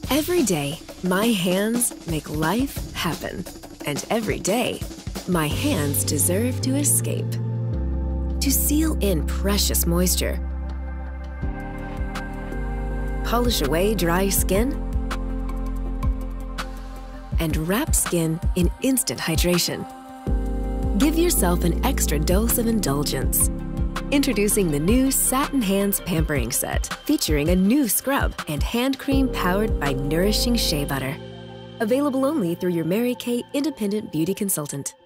Every day, my hands make life happen. And every day, my hands deserve to escape. To seal in precious moisture, polish away dry skin, and wrap skin in instant hydration. Give yourself an extra dose of indulgence. Introducing the new Satin Hands Pampering Set, featuring a new scrub and hand cream powered by Nourishing Shea Butter. Available only through your Mary Kay Independent Beauty Consultant.